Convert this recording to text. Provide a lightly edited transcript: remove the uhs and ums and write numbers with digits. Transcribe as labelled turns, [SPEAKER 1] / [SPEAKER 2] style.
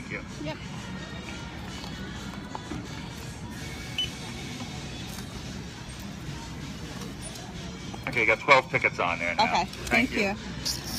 [SPEAKER 1] you.
[SPEAKER 2] Yep.
[SPEAKER 1] Okay, you got 12 tickets on there now.
[SPEAKER 2] Okay, thank you.